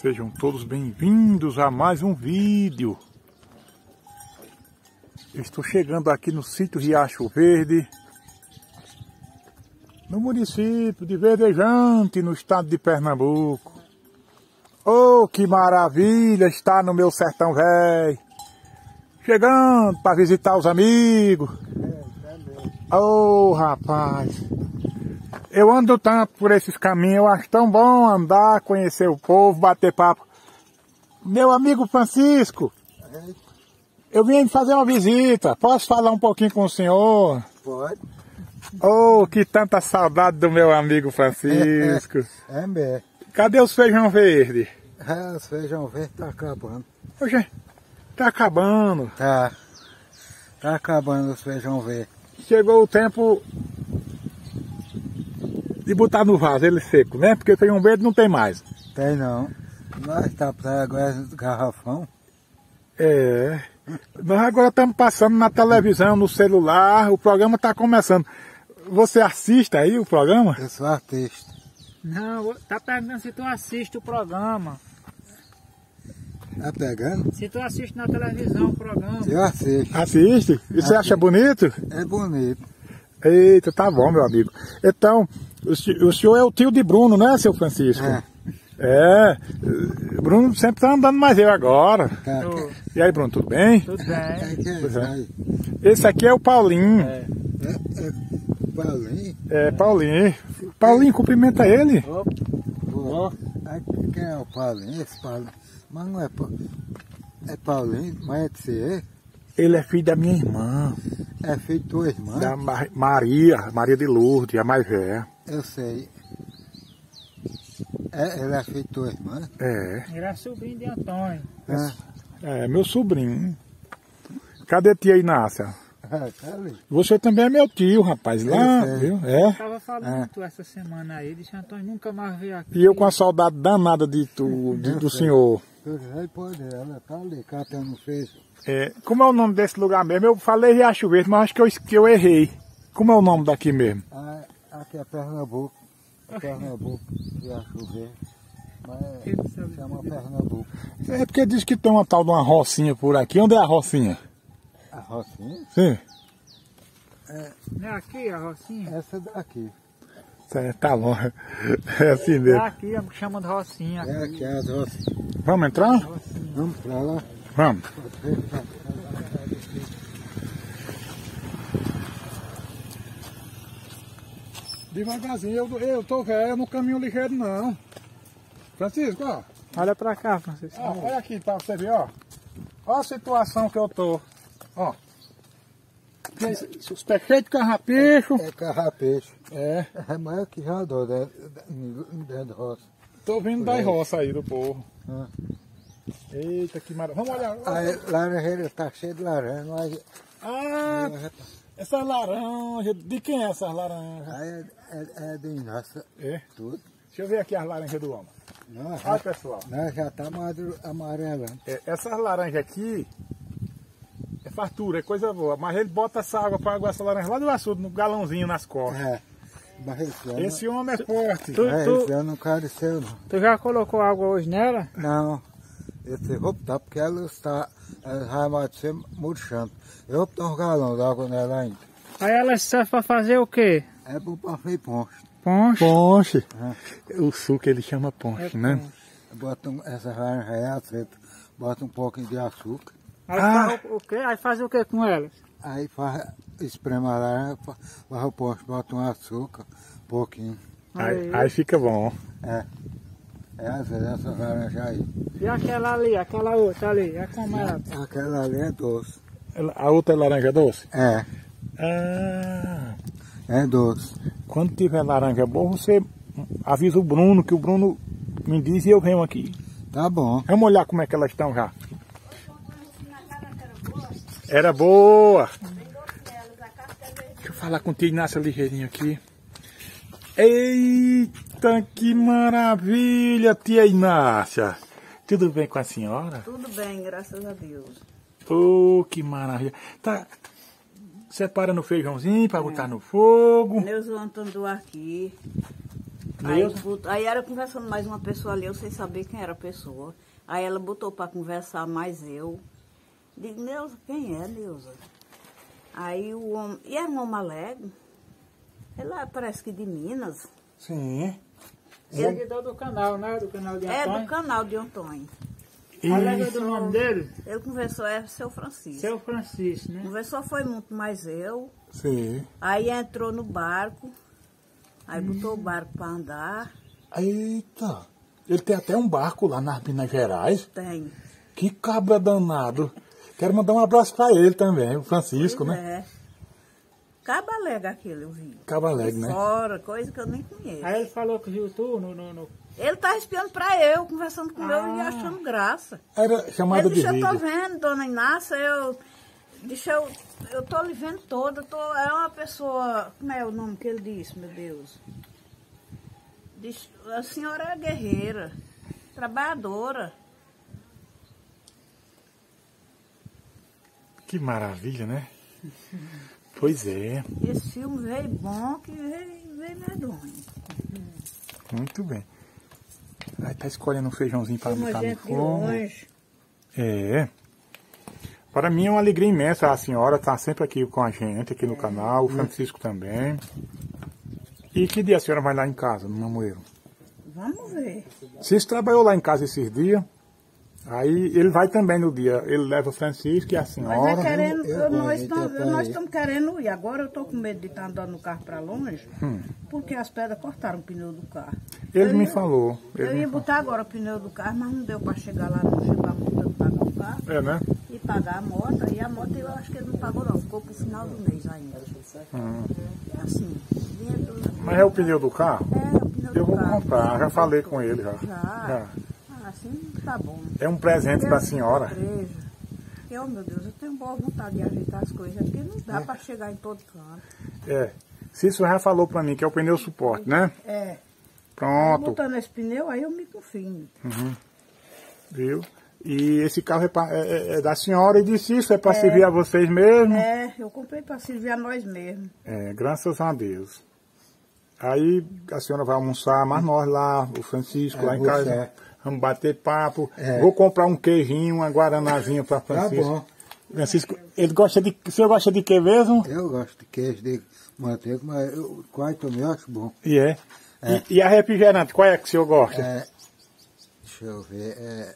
Sejam todos bem-vindos a mais um vídeo. Eu estou chegando aqui no sítio Riacho Verde, no município de Verdejante, no estado de Pernambuco. Oh, que maravilha estar no meu sertão velho. Chegando para visitar os amigos. Oh, rapaz. Eu ando tanto por esses caminhos, eu acho tão bom andar, conhecer o povo, bater papo. Meu amigo Francisco, eu vim fazer uma visita, posso falar um pouquinho com o senhor? Pode. Oh, que tanta saudade do meu amigo Francisco. É mesmo. Cadê os feijão verde? Os feijão verde tá acabando. Oxe, tá acabando. Tá acabando os feijão verde. Chegou o tempo de botar no vaso ele seco, né? Porque feijão verde não tem mais. Tem não. Nós tá para agora do garrafão. É. Nós agora estamos passando na televisão, no celular, o programa está começando. Você assiste aí o programa? Eu sou artista. Não, tá perguntando se tu assiste o programa. Tá pegando? Se tu assiste na televisão o programa. Eu assisto. Assiste? E você acha bonito? É bonito. Eita, tá bom, meu amigo. Então, o senhor é o tio de Bruno, né, seu Francisco? É. Bruno sempre tá andando mais eu agora. Tá. E aí, Bruno, tudo bem? Tudo bem. Pois é. Esse aqui é o Paulinho. É. Paulinho? É, Paulinho. Paulinho, cumprimenta ele. Pô. Quem é o Paulinho? Esse Paulinho. Mas não é Paulinho, mas é de ser. Ele é filho da minha irmã. É filho de tua irmã? Da Maria de Lourdes, a mais velha. Eu sei. Ele é filho de tua irmã? É. Ele é sobrinho de Antônio. É, meu sobrinho. Cadê tia Inácia? Tá ali. Você também é meu tio, rapaz, lá, viu? É. Tava falando tu essa semana aí, disse Antônio nunca mais veio aqui. E eu com a saudade danada de tu, do senhor. Ela tá ali, catando feijão. É, como é o nome desse lugar mesmo? Eu falei Riacho Verde, mas acho que eu errei. Como é o nome daqui mesmo? Aqui é Pernambuco. Pernambuco, Riacho Verde. Mas chama Pernambuco. É porque diz que tem uma tal de uma rocinha por aqui. Onde é a rocinha? A Rocinha? Sim. Não é aqui a Rocinha? Essa daqui. Tá bom. É assim É mesmo. aqui, chama de Rocinha. É aqui as Rocinhas. Vamos entrar? Vamos pra lá. Vamos. Devagarzinho, eu tô velho, no caminho ligeiro não. Francisco, ó. Olha pra cá, Francisco. Ó, olha aqui pra você ver, ó. Ó a situação que eu tô. Ó. Os pés cheios de carrapicho. É carrapicho. É. É maior que já dou dentro da roça. Tô vindo das roças aí do povo. Ah. Eita, que maravilha. Vamos olhar. Aí, laranjeira tá cheia de laranja, mas Essas laranjas. De quem é essas laranjas? aí é de nossa. É. Tudo. Deixa eu ver aqui as laranjas do homem. Nós Olha, pessoal. já tá amarelando. Essas laranjas aqui é fartura, é coisa boa. Mas ele bota essa água para aguar essa laranja lá do açude, no galãozinho nas costas. Mas Esse homem é forte. esse ano não careceu não. Tu já colocou água hoje nela? Não. Esse vou botar porque ela vai mais ser murchando. Eu vou botar um galão d'água nela ainda. Aí ela serve pra fazer o quê? É bom pra fazer ponche. Ponche? Ponche. O suco ele chama ponche, né? Bota essa laranja aí, azeita, bota um pouquinho de açúcar. Aí faz o quê? Aí faz o quê com elas? Aí espreme a laranja, faz o ponche, bota um açúcar, um pouquinho. Aí fica bom. Às vezes essa laranja aí. E aquela ali, aquela outra ali, é como ela? Aquela ali é doce. A outra é laranja doce? É doce. Quando tiver laranja boa, você avisa o Bruno, que o Bruno me diz e eu venho aqui. Tá bom. Vamos olhar como é que elas estão já. Era boa. Deixa eu falar com o tio Inácio ligeirinho aqui. Eita, que maravilha, tia Inácia. Tudo bem com a senhora? Tudo bem, graças a Deus. Oh, que maravilha. Tá separando o feijãozinho para botar no fogo. Deus o Antônio do aqui. Aí era conversando mais uma pessoa ali, eu sem saber quem era a pessoa. Aí ela botou para conversar mais eu. Digo, Neuza, quem é, Neuza? Aí o homem, e era um homem alegre. Ele parece que de Minas. Sim. Seguidor do canal, né? Do canal de Antônio. É, do canal de Antônio. A letra do nome dele? Ele conversou, é seu Francisco. Seu Francisco, né? Conversou foi muito mais eu. Sim. Aí entrou no barco. Aí botou o barco para andar. Eita. Ele tem até um barco lá nas Minas Gerais. Tem. Que cabra danado. Quero mandar um abraço para ele também, o Francisco, Pois né? É. Cabo Alegre aquele, eu vi. Cabo Alegre, né? Fora, coisa que eu nem conheço. Aí ele falou que viu tu no... Ele tá espiando pra eu, conversando com eu e achando graça. Era chamada Ele de disse, eu tô vídeo. vendo, dona Inácia, eu tô lhe vendo toda, é uma pessoa, como é o nome que ele disse, meu Deus? Diz, a senhora é guerreira, trabalhadora. Que maravilha, né? Pois é. Esse filme veio bom, que veio medonho. Muito bem. Aí tá escolhendo um feijãozinho para Uma botar no gente de fogo. longe. É. Para mim é uma alegria imensa. A senhora está sempre aqui com a gente, aqui no canal. O Francisco também. E que dia a senhora vai lá em casa, no Mamoeiro? Vamos ver. Vocês trabalhou lá em casa esses dias. Aí ele vai também no dia. Ele leva o Francisco e a Nós, senhora. nós estamos querendo ir. Agora eu estou com medo de estar andando no carro para longe, porque as pedras cortaram o pneu do carro. Ele me falou. Eu ia botar agora o pneu do carro, mas não deu para chegar lá, não chegou a multa de pagar o carro É, né? e pagar a moto. E a moto eu acho que ele não pagou não, ficou para o final do mês ainda. Assim, dentro... Mas é o pneu do carro? É, o pneu Eu do vou carro. comprar, já falei com ele já. Já. Assim tá bom. É um presente para a senhora. Eu, meu Deus, eu tenho boa vontade de ajeitar as coisas, porque não dá para chegar em todo canto. É. Cícero já falou para mim que é o pneu suporte, né? É. Pronto. Botando esse pneu, aí eu me confio. Viu? E esse carro é da senhora e disse isso, é para servir a vocês mesmo. É, eu comprei para servir a nós mesmos. É, graças a Deus. Aí a senhora vai almoçar, mas nós lá, o Francisco lá em casa, vamos bater papo. Vou comprar um queijinho, uma guaranazinha para Francisco. Tá bom. Francisco, ele gosta de. O senhor gosta de que mesmo? Eu gosto de queijo, de manteiga, mas eu quase também acho bom. E é. E a refrigerante, qual é que o senhor gosta? Deixa eu ver.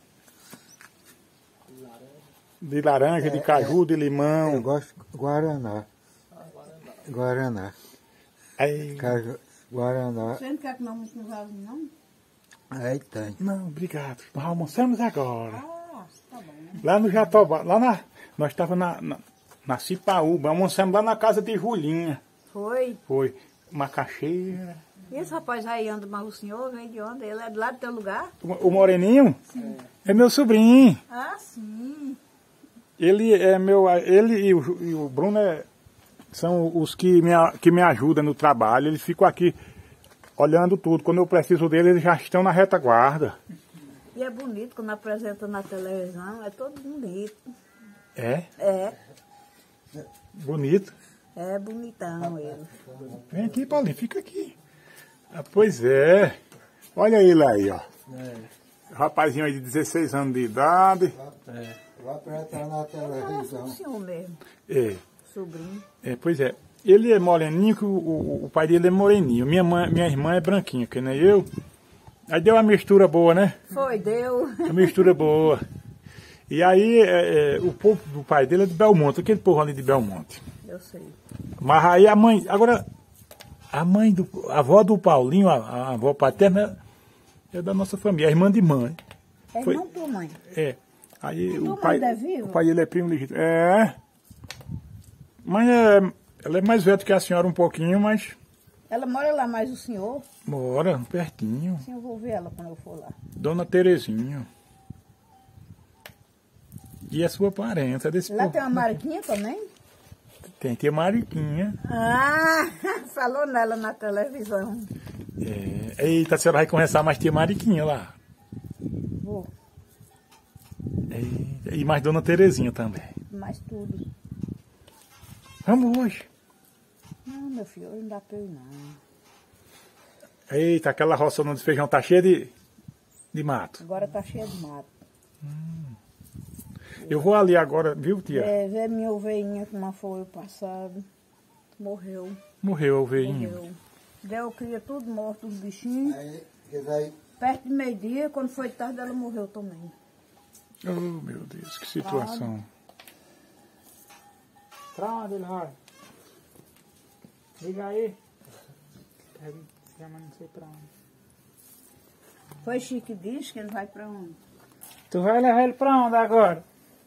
De laranja, de caju, de limão. Eu gosto de Guaraná. Guaraná. Aí, Caju, Guaraná. Você não quer comer muito no vaso, não? Aí tem. não, obrigado. Nós almoçamos agora. Ah, tá bom. Lá no Jatobá, nós estávamos na Cipaúba, almoçamos lá na casa de Julinha. Foi. Foi macaxeira. E esse rapaz aí anda, mas o senhor vem de onde? Ele é do lado do teu lugar? O Moreninho? Sim. É meu sobrinho. Ah, sim. Ele e o Bruno são os que me ajudam no trabalho. Eles ficam aqui olhando tudo. Quando eu preciso deles, eles já estão na retaguarda. E é bonito quando apresenta na televisão, é todo bonito. É? É, Bonito. é bonitão ele. Vem aqui, Paulinho, fica aqui. Ah, pois é. Olha ele aí, ó. Rapazinho aí de 16 anos de idade. Vai pra entrar na Fala com o televisão. senhor mesmo, É, sobrinho. pois é. Ele é moreninho, que o pai dele é moreninho. Minha irmã é branquinha, que nem eu. Aí deu uma mistura boa, né? Foi, deu. Uma mistura boa. E aí o povo do pai dele é de Belmonte, aquele povo ali de Belmonte. Eu sei. Mas aí a mãe, agora, a avó do Paulinho, a avó paterna, é da nossa família, a irmã de mãe. É Foi. irmão tua mãe. É. Aí Tua o pai, mãe é viva? o pai dele é primo legítimo. É. Mas ela é mais velha do que a senhora um pouquinho, mas Ela mora lá mais o senhor. mora pertinho. Sim, eu vou ver ela quando eu for lá. Dona Terezinha. E é sua parente, é desse Lá povo. tem uma mariquinha também? Tem tia Mariquinha. Ah, falou nela na televisão. É. Eita, a senhora vai conversar mais tia Mariquinha lá. Vou, E mais Dona Terezinha também. mais tudo. Vamos hoje. Não, meu filho, hoje não dá pra eu ir, não. Eita, aquela roça onde o feijão tá cheia de mato. Agora tá cheia de mato. Eu vou ali agora, viu, tia? Vê minha ovelhinha que não foi o passado. Morreu. Morreu a ovelhinha. Morreu. Deu cria tudo morto, os bichinhos. Aí, Perto de meio-dia, quando foi tarde, ela morreu também. Oh, meu Deus, que situação. Pra onde ele vai? Liga aí. Chama não sei pra onde. Foi Chico que disse que ele vai pra onde? Tu vai levar ele pra onde agora?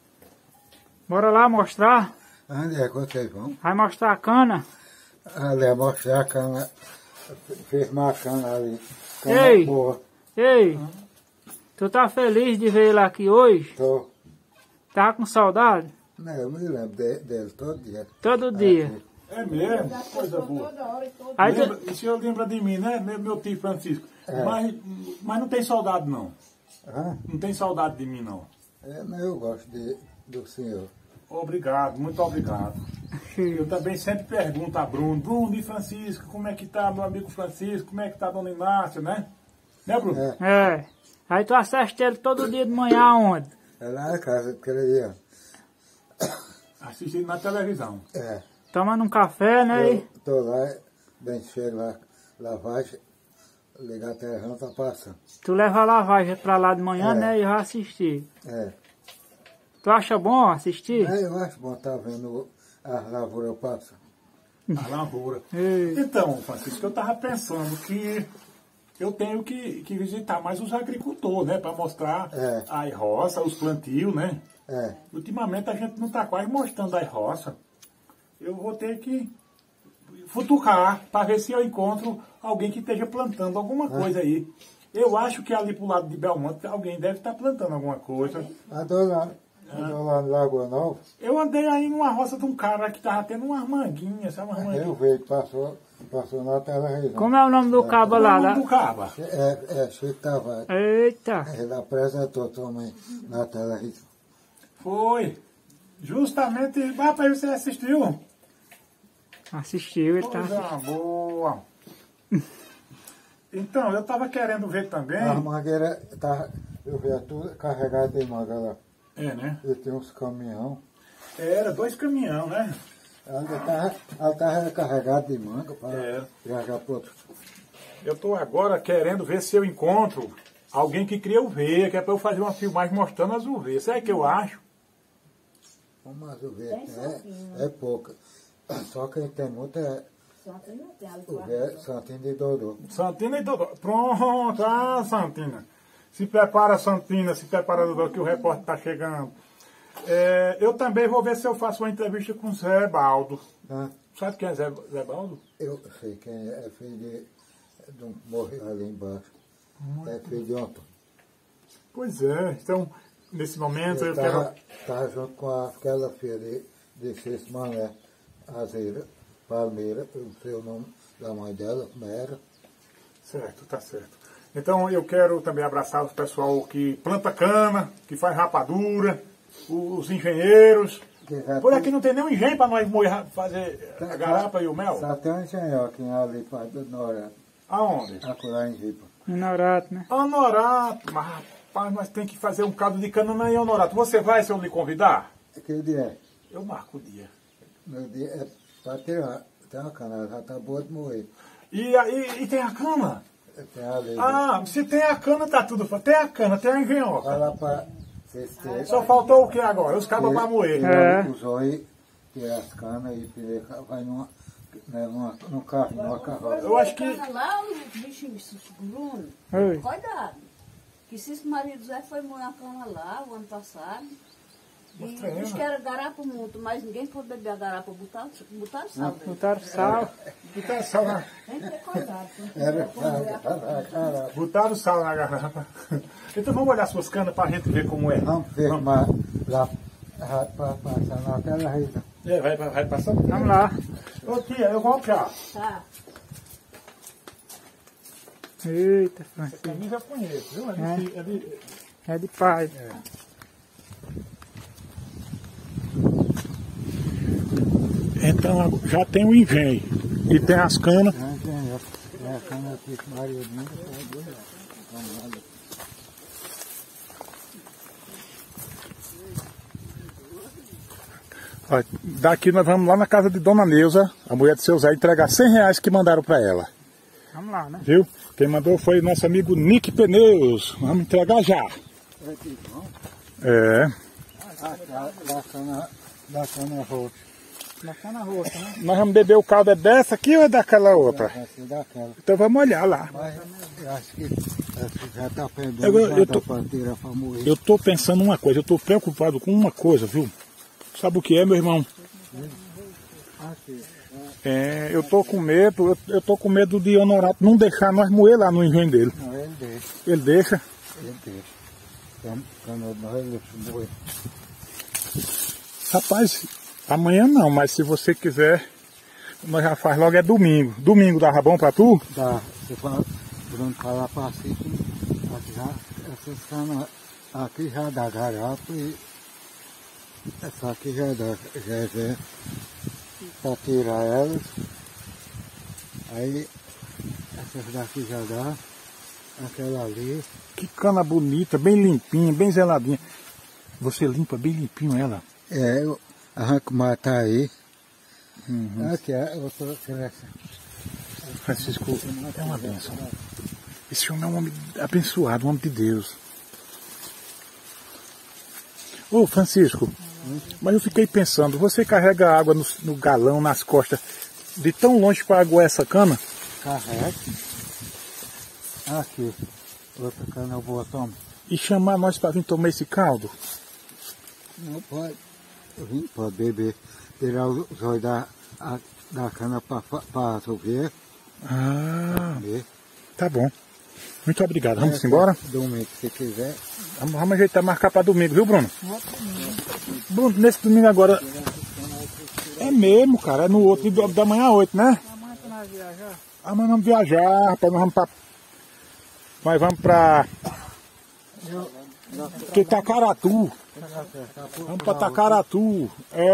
Bora lá mostrar. onde é que vocês vão? Vai mostrar a cana. Ali é mostrar a cana, fez uma cana ali. Cana Ei! boa. Ei, tu tá feliz de ver ele aqui hoje? Tô. Tá com saudade? Não, eu me lembro dele todo dia. Todo dia. É mesmo? Coisa boa. Aí tu, O senhor lembra de mim, né? Meu tio Francisco. Mas não tem saudade, não. Hã? Não tem saudade de mim, não. Não, eu gosto do senhor. Obrigado, muito obrigado. Eu também sempre pergunto a Bruno e Francisco, como é que tá meu amigo Francisco, como é que tá a dona Inácia, né? Né, Bruno? é. Aí tu assiste ele todo dia de manhã onde? É lá na casa que ele ia. Assistindo na televisão. É. Tomando um café, né? Eu tô lá, bem cheio lá, lavagem, ligar a televisão, tá passando. Tu leva a lavagem pra lá de manhã, É. né? E vai assistir. É. Tu acha bom assistir? Eu acho bom estar vendo as lavouras passando. A lavoura. Ei. Então, Francisco, eu tava pensando que eu tenho que visitar mais os agricultores, né? Para mostrar as roças, os plantios, né? É. Ultimamente a gente não tá quase mostrando as roças. Eu vou ter que futucar para ver se eu encontro alguém que esteja plantando alguma coisa aí. Eu acho que ali pro lado de Belmonte alguém deve estar plantando alguma coisa. Andou lá no Lagoa Nova, Eu andei aí numa roça de um cara que tava tendo umas manguinhas, sabe? Umas eu manguinhas. vi que passou na televisão. Como é o nome do cabo Qual é lá? o nome Da... do caba? Chico Tavares. Eita. Ele apresentou também na televisão. Foi. Justamente. Rapaz, você assistiu? Assistiu, ele tá. Coisa boa. Então, eu tava querendo ver também. A mangueira, eu via tudo carregado de manga lá. É, né? E tem uns caminhão. Era 2 caminhão, né? Ela tava carregada de manga para viajar para outro. Eu tô agora querendo ver se eu encontro alguém que cria uveia, que é para eu fazer uma filmagem mostrando as uveias. Sabe o que eu acho? Umas ovelhas é pouca. Só quem tem muita é ovelha Santina de Dodô. Santina e Dodô. Pronto, Santina. Se prepara, Santina, se prepara, Dodô, que o repórter está chegando. Eu também vou ver se eu faço uma entrevista com o Zé Baldo. Sabe quem é Zé Baldo? Eu sei quem é filho de um que morreu ali embaixo. É filho de ontem. Pois é, então, nesse momento eu Ele quero... estava junto com aquela filha de Cícero Mané, Azeira, Palmeira, eu não sei o nome da mãe dela, como era. Certo, tá certo. Então eu quero também abraçar o pessoal que planta cana, que faz rapadura, os engenheiros. Por aqui não tem nenhum engenho para nós fazer a garapa e o mel? Só tem um engenho aqui ali para do Norte. Aonde? Acolá em Ripa. Honorato, né? Honorato. Mas rapaz, nós temos que fazer um caldo de cana na Honorato. Você vai se eu lhe convidar? Que dia é? Eu marco o dia. Meu dia é para tirar. Tem uma cana, já está boa de moer. E tem a cana? Tem ali. Se tem a cana, tá tudo. Tem a cana, tem a engenhoca. Vai lá para Só faltou o que agora? Os cabos para moer. Os olhos, tira as canas e vai num carro, numa carroça. Eu acho que... Lá os bichinhos, Bruno, Oi. cuidado. Que se esse marido Zé foi morar na cana lá o ano passado. E diz que era garapa muito, mas ninguém pôde beber a garapa, botaram sal. Botaram sal. Botaram sal na... Tem que ter cuidado. Botaram sal na garrafa. Então vamos olhar suas canas para a gente ver como é. Vamos firmar lá para passar naquela região. Vai passar? Vamos lá. Ô tia, eu volto já. Tá. Eita, Esse Francisco. caminho eu já conheço, viu? É de pai. Então já tem o engenho e tem as canas. cana aqui com Maria Linda, pode ir lá. Vamos lá. Ó, daqui nós vamos lá na casa de Dona Neuza, a mulher do seu Zé, entregar R$100 que mandaram para ela. Vamos lá, né? Viu? Quem mandou foi o nosso amigo Nick Pneus. Vamos entregar já. É. Da cana roxa. Da cana roxa, né? Nós vamos beber o caldo, é dessa aqui ou é daquela outra? Essa daquela. Então vamos olhar lá. Mas eu acho que já está perdendo, eu tô- para tirar para morrer. Eu tô pensando uma coisa, eu tô preocupado com uma coisa, viu? Sabe o que é, meu irmão? Aqui. É, eu tô com medo, eu tô com medo de Honorato não deixar nós moer lá no engenho dele. Não, ele deixa. Ele deixa? Ele deixa. Quando nós ele morrer. Rapaz, amanhã não, mas se você quiser, nós já faz logo é domingo. Domingo dava bom pra tu? Tá, você fala, Bruno falar para si que aqui já, essas canas aqui já dá garapa e essa aqui já dá, já para tirar elas. Aí essas daqui já dá, aquela ali. Que cana bonita, bem limpinha, bem zeladinha. Você limpa bem limpinho ela. É, eu arranco matar aí. Uhum. Aqui é outra cresce. Francisco, é uma bênção. Esse homem é um homem abençoado, um homem de Deus. Ô Francisco, mas eu fiquei pensando, você carrega água no galão, nas costas, de tão longe para aguar essa cana? Carrega. Aqui, outra cana boa, toma. E chamar nós para vir tomar esse caldo? Não pode. Vim pode beber. Tirar os olhos da cana para resolver. Ah, Comer. tá bom. Muito obrigado. Vamos embora? Domingo, se quiser. Vamos ajeitar, marcar para domingo, viu, Bruno? Bruno, nesse domingo agora... É mesmo, cara. É no outro da manhã às 8, né? Amanhã que nós viajar. Amanhã vamos viajar, rapaz. Nós vamos pra... Nós vamos pra... Que Tacaratu. Vamos pra Tacaratu.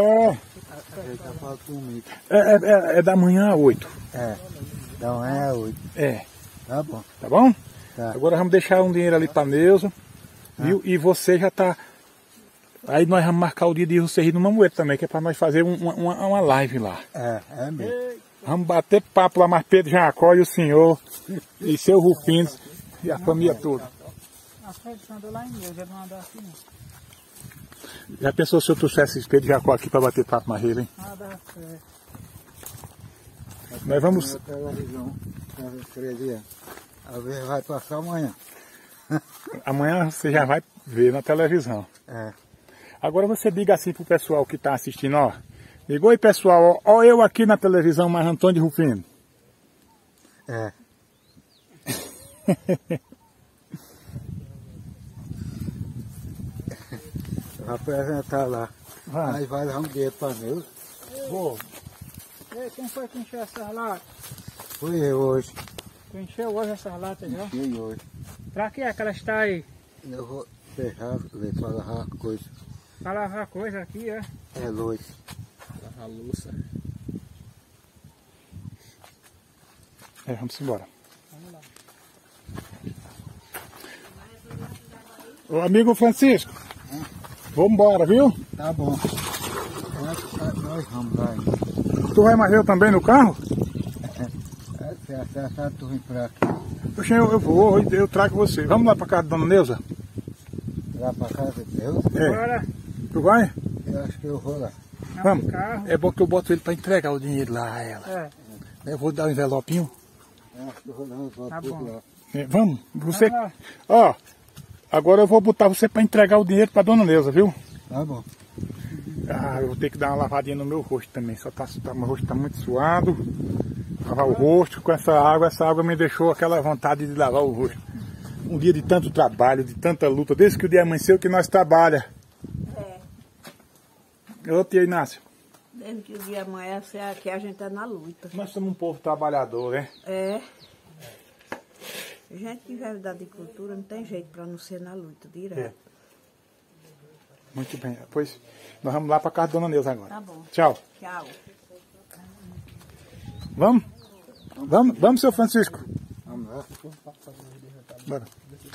É da manhã às 8. É. Então é 8. É. Tá bom. Tá bom? Tá. Agora vamos deixar um dinheiro ali pra Neuza. Viu? E você já tá... Aí nós vamos marcar o dia de você ir no Mamoeiro também, que é pra nós fazer uma live lá. É mesmo. Vamos bater papo lá, mais Pedro Jacó e o senhor, e seu Rufino, e a família toda. A Fred andou lá em Deus, já não andou aqui não. Já pensou se eu trouxesse esse Pedro Jacó aqui pra bater papo mais ele, hein? Ah, dá certo. Nós vamos... Na televisão, a ver vai passar amanhã. Amanhã você já vai ver na televisão. É. Agora você diga assim pro pessoal que tá assistindo, ó. Diga, oi pessoal, ó eu aqui na televisão, mais Antônio de Rufino. É. Vai apresentar lá. Vai. Aí vai dar um dinheiro para Deus. Vou. Ei, quem foi que encheu essas latas? Fui eu hoje. Tu encheu hoje essas latas já? Fui hoje. Pra que é que elas estão aí? Eu vou fechar, ver para lavar coisa. Pra lavar coisa aqui, é? É luz. Lavar louça. Vamos embora. Vamos lá. Ô amigo Francisco, vamos embora, viu? Tá bom. Nós vamos lá ainda. Tu vai mais eu também no carro? Se acertar, tu vem pra aqui. Poxa, eu vou, eu trago você. Vamos lá pra casa da Dona Neuza? Lá pra casa de Deus. É. Bora. Tu vai? Eu acho que eu vou lá. Vamos. Carro. É bom que eu boto ele pra entregar o dinheiro lá a ela. É. Eu vou dar um envelopinho. Eu acho que eu vou lá, eu vou Tá tudo bom. lá. Vamos, você... Vamos lá. Ó, agora eu vou botar você pra entregar o dinheiro pra Dona Neuza, viu? Tá bom. Ah, eu vou ter que dar uma lavadinha no meu rosto também. Meu rosto tá muito suado. Lavar o rosto com essa água me deixou aquela vontade de lavar o rosto. Um dia de tanto trabalho, de tanta luta, desde que o dia amanheceu que nós trabalha. Ô tia Inácio, Desde que o dia amanhece, aqui a gente tá na luta. nós somos um povo trabalhador, né? É. Gente que vive da agricultura não tem jeito para não ser na luta direto. É. Muito bem, pois nós vamos lá pra casa da Dona Neuza agora. Tá bom. Tchau. Tchau. Vamos? Vamos, seu Francisco? Vamos lá. Bora.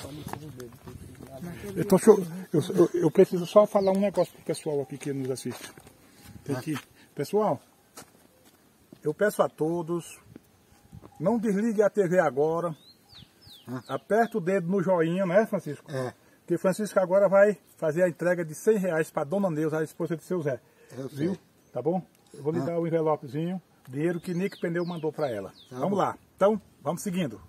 Eu preciso só falar um negócio pro pessoal aqui que nos assiste. Pessoal, eu peço a todos, não desligue a TV agora. Aperta o dedo no joinha, né, Francisco? É. Porque Francisco agora vai fazer a entrega de R$100 para Dona Neuza, a esposa de seu Zé. Viu? Tá bom? Eu vou lhe dar o envelopezinho, dinheiro que Nick Pneu mandou para ela. Vamos lá. Então, vamos seguindo.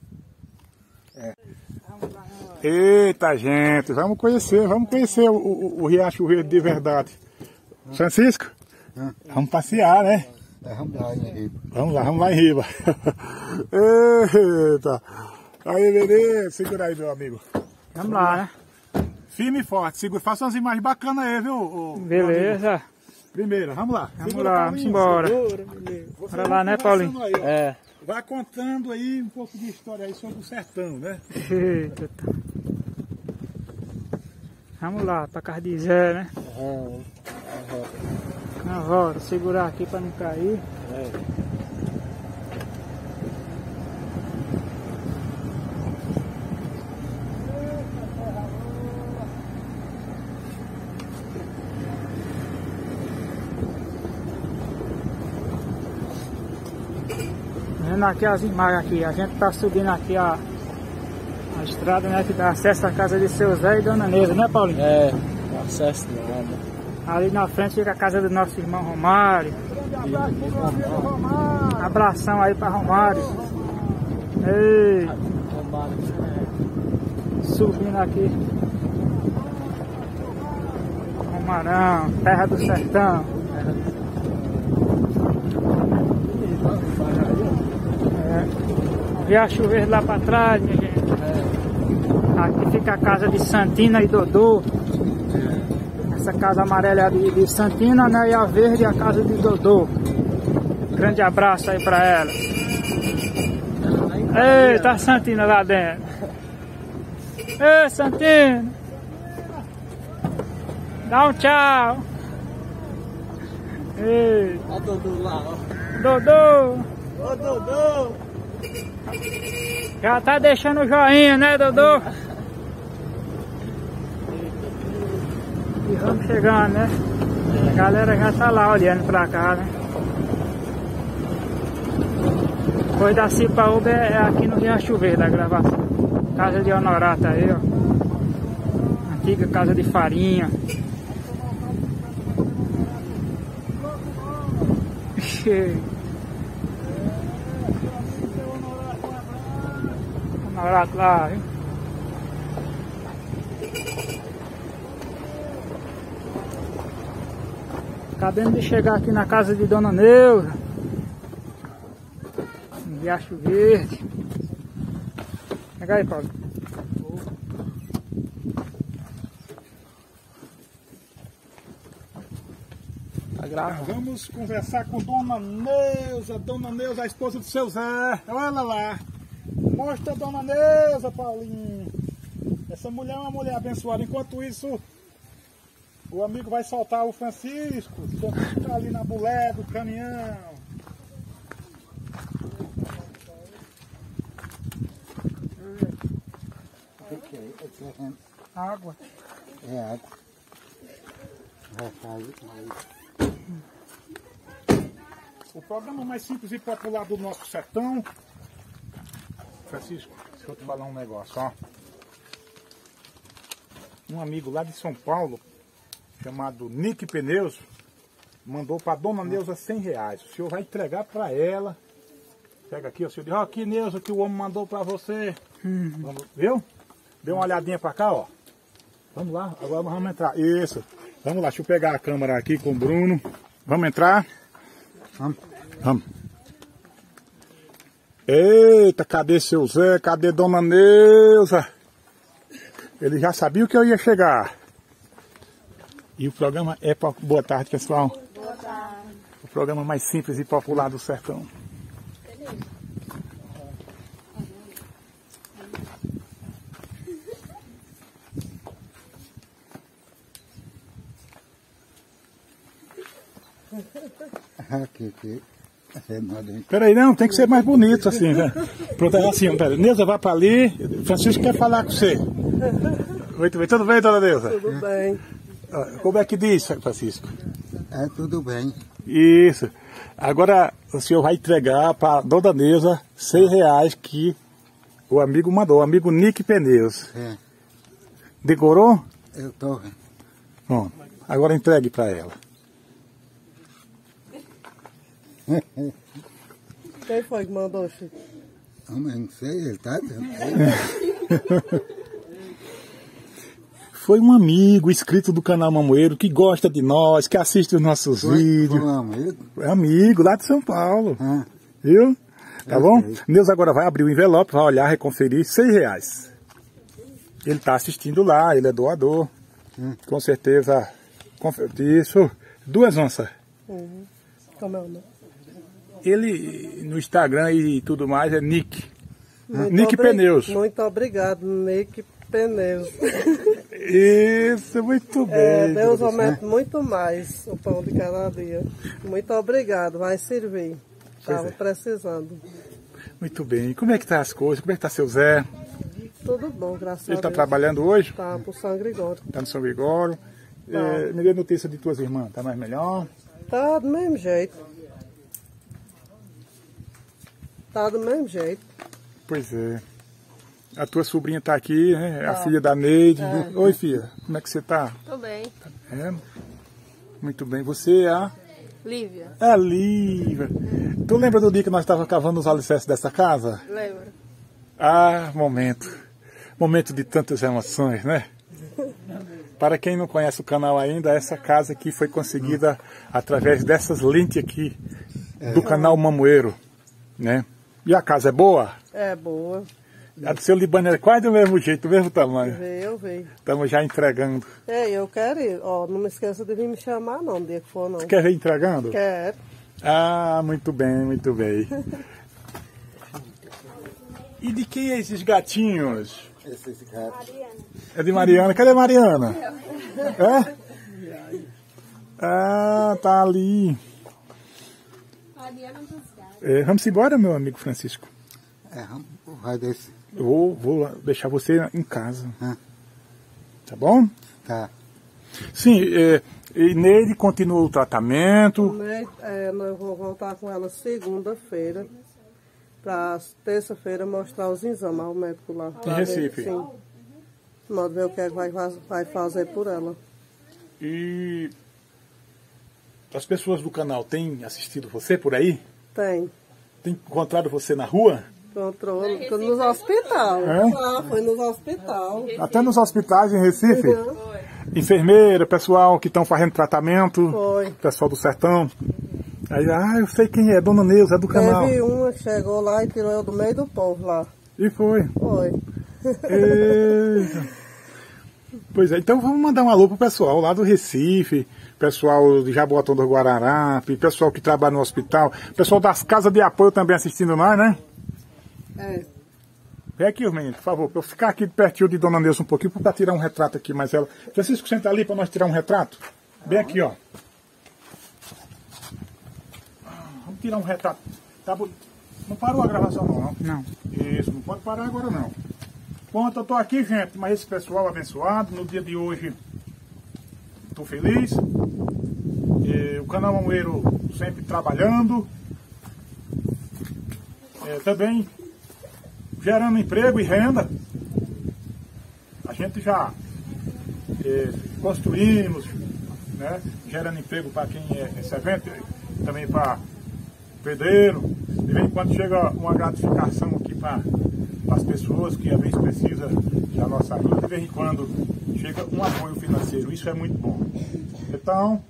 Eita, gente, vamos conhecer o Riacho Verde de verdade. Francisco, vamos passear, né? Vamos lá em Riba. Vamos lá em Riba. Eita. Aí, beleza. Segura aí, meu amigo. Vamos lá, né? Firme e forte. Segura. Faça umas imagens bacanas aí, viu? Beleza. Primeira, vamos lá. Vamos Segura, lá, Paulinho. vamos embora. Você Bora lá, né, Paulinho? Aí, É. vai contando aí um pouco de história aí sobre o sertão, né? Eita. Vamos lá, pra casa de Zé, né? Na volta, segurar aqui pra não cair. Vendo aqui as imagens aqui, a gente tá subindo aqui a estrada, né, que dá acesso à casa de seu Zé e Dona Neuza, né, Paulinho? É, não acesso nada. Ali na frente fica a casa do nosso irmão Romário. Abração aí pra Romário. Ei, subindo aqui. Romarão, terra do sertão. Riacho Verde lá pra trás, minha gente. Aqui fica a casa de Santina e Dodô. Essa casa amarela é de Santina, né? E a verde é a casa de Dodô. Grande abraço aí pra ela. Eita, a Santina lá dentro. Ei, Santina! Dá um tchau! Ei! Olha o Dodô lá, ó. Dodô! Ô, Dodô! Já tá deixando o joinha, né, Dodô? E vamos chegando, né? A galera já tá lá olhando pra cá, né? Depois da Cipaúba é aqui no Riacho Verde a gravação. Casa de Honorato aí, ó. Antiga casa de farinha. Honorato lá, hein? Acabamos de chegar aqui na casa de Dona Neuza, no Riacho Verde. Pega aí, Paulo. Tá gravando. Vamos conversar com Dona Neuza, a esposa do seu Zé. Olha lá. Mostra a Dona Neuza, Paulinho. Essa mulher é uma mulher abençoada. Enquanto isso, o amigo vai soltar o Francisco. O Francisco está ali na bulé do caminhão. Água. É água. Vai sair. O programa mais simples e popular do nosso sertão. Francisco, deixa eu te falar um negócio, ó. Um amigo lá de São Paulo, chamado Nick Pneus, mandou para Dona Neuza R$100. O senhor vai entregar para ela. Pega aqui, o senhor diz, ó, aqui Neuza, que o homem mandou para você. Vamos, viu? Dê uma olhadinha para cá, ó. Vamos lá, agora nós vamos entrar. Isso. Vamos lá, deixa eu pegar a câmera aqui com o Bruno. Vamos entrar? Vamos. Eita, cadê seu Zé? Cadê Dona Neuza? Ele já sabia que eu ia chegar. E o programa é... Boa tarde, pessoal. Boa tarde. O programa mais simples e popular do sertão. Aqui. Peraí, não, tem que ser mais bonito assim, né? Pronto, assim, peraí. Neuza, vai pra ali. Francisco quer falar com você. Muito bem, tudo bem, dona Neuza? Tudo bem. Como é que diz, Francisco? É tudo bem. Isso. Agora o senhor vai entregar para dona Neuza R$6 que o amigo mandou, o amigo Nick Pneus. É, Decorou? eu tô. Bom, agora entregue para ela. Quem foi que mandou, Chico? Eu não sei, ele tá dizendo. Foi um amigo inscrito do canal Mamoeiro que gosta de nós, que assiste os nossos vídeos. Foi um amigo. É amigo lá de São Paulo. Ah, Viu? Tá eu bom? sei. Neuza agora vai abrir o envelope, vai olhar, reconferir R$6. Ele está assistindo lá, ele é doador. Com certeza. Isso. 2 onças. Como é o nome? Ele no Instagram e tudo mais é Nick. Muito Nick Pneus. Muito obrigado, Nick Pneus. Isso, muito bem. Deus professor. aumente muito mais o pão de cada dia. Muito obrigado, vai servir. Estava é. precisando. Muito bem. Como é que tá as coisas? Como é que tá seu Zé? Tudo bom, graças Ele a está Deus. trabalhando hoje? Tá pro São Gregório. Está no São Gregório. Me dê notícia de tuas irmãs. Tá mais melhor? Tá do mesmo jeito. Tá do mesmo jeito. Pois é. A tua sobrinha está aqui, né? A filha da Neide. Oi, filha. Como é que você está? Tô bem. É? Muito bem. Você é a... Lívia, É a Lívia. Tu lembra do dia que nós estávamos cavando os alicerces dessa casa? lembra? Ah, momento. Momento de tantas emoções, né? Para quem não conhece o canal ainda, essa casa aqui foi conseguida através dessas lentes aqui do canal Mamoeiro, né? E a casa é boa? É boa. A do seu Libano é quase do mesmo jeito, do mesmo tamanho. Eu vi. Estamos já entregando. Eu quero ir. Ó, não me esqueça de vir me chamar não, no dia que for não. Quer ver entregando? Quero. Ah, muito bem, muito bem. E de quem é esses gatinhos? esses gatos. É de Mariana. Cadê Mariana? É? Ah, tá ali. Vamos embora, meu amigo Francisco. Vai descer. Eu vou deixar você em casa. Ah. Tá bom? Tá. Sim, e nele continua o tratamento. Nós vamos voltar com ela segunda-feira. Para terça-feira mostrar os exames ao médico lá. Em Recife? Sim. Vamos ver o que é que vai fazer por ela. E as pessoas do canal têm assistido você por aí? Tem. Tem encontrado você na rua? Encontrou nos hospital. É? Ah, foi nos hospital. Até nos hospitais em Recife? Uhum. Enfermeira, pessoal que estão fazendo tratamento, Foi. pessoal do sertão. Aí, eu sei quem é, Dona Neuza, é do canal. Teve uma que chegou lá e tirou eu do meio do povo lá. E foi. Foi. Eita. Pois é, então vamos mandar um alô pro pessoal lá do Recife, pessoal de Jaboatão do Guararapi, pessoal que trabalha no hospital, pessoal das casas de apoio também assistindo nós, né? Vem aqui, os meninos, por favor, para eu ficar aqui pertinho de Dona Neuza um pouquinho para tirar um retrato aqui, mas ela... Francisco, senta ali para nós tirar um retrato. Bem aqui, ó. Vamos tirar um retrato. Tá bonito. Não parou a gravação não? Não. Isso, não pode parar agora não. Pronto, eu tô aqui, gente, mas esse pessoal abençoado, no dia de hoje, tô feliz. O canal Mamoeiro sempre trabalhando. Também gerando emprego e renda. A gente já construímos, né, gerando emprego para quem é servente, também para pedreiro. De vez em quando chega uma gratificação aqui para as pessoas que às vezes precisam da nossa ajuda. De vez em quando chega um apoio financeiro. Isso é muito bom. Então,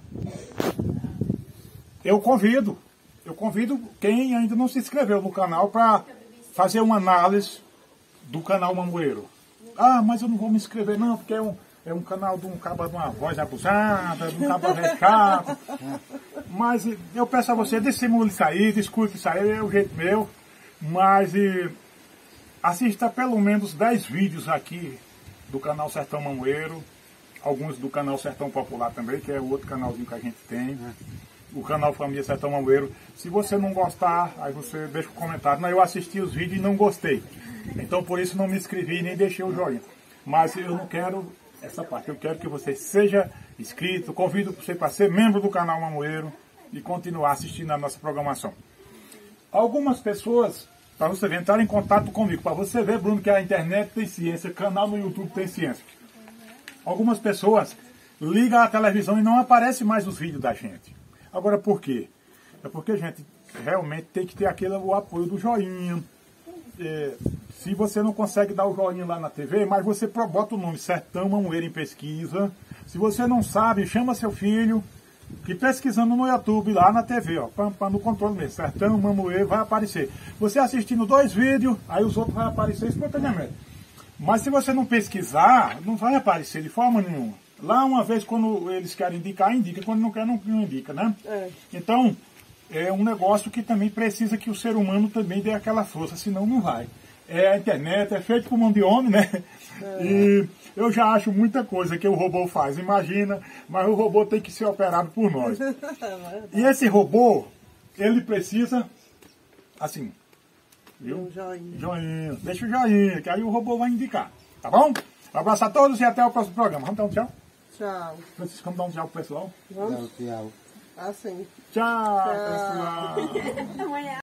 eu convido quem ainda não se inscreveu no canal para fazer uma análise do canal Mamoeiro. Ah, mas eu não vou me inscrever não, porque é um canal de um cabo de uma voz abusada, de um cabo chato. Mas eu peço a você, dissimule isso aí, discute isso aí, é o jeito meu. Mas assista pelo menos 10 vídeos aqui do canal Sertão Mamoeiro, alguns do canal Sertão Popular também, que é o outro canalzinho que a gente tem. o canal Família Sertão Mamoeiro. Se você não gostar, aí você deixa um comentário. Não, eu assisti os vídeos e não gostei. Então por isso não me inscrevi nem deixei o joinha. Mas eu não quero essa parte. Eu quero que você seja inscrito. Convido você para ser membro do canal Mamoeiro e continuar assistindo a nossa programação. Algumas pessoas, para você ver, entrar em contato comigo, para você ver, Bruno, que a internet tem ciência, canal no YouTube tem ciência. Algumas pessoas ligam a televisão e não aparece mais os vídeos da gente. Agora por quê? É porque a gente realmente tem que ter o apoio do joinha. Se você não consegue dar o joinha lá na TV, mas você bota o nome Sertão Mamoeiro em pesquisa. Se você não sabe, chama seu filho, que pesquisando no YouTube, lá na TV, ó, no controle mesmo, Sertão Mamoeiro, vai aparecer. Você assistindo 2 vídeos, aí os outros vão aparecer espontaneamente. Mas se você não pesquisar, não vai aparecer de forma nenhuma. Lá uma vez, quando eles querem indicar, indica. Quando não quer, não indica, né? Então, é um negócio que também precisa que o ser humano também dê aquela força, senão não vai. A internet é feita por mão de homem, né? E eu já acho muita coisa que o robô faz, imagina, mas o robô tem que ser operado por nós. E esse robô, ele precisa, assim, viu? Joinha. Deixa o joinha, que aí o robô vai indicar, tá bom? Um abraço a todos e até o próximo programa. Vamos dar um tchau? Tchau. Francisco, vamos dar um tchau pro pessoal? Vamos? Tchau. Assim. Tchau, pessoal.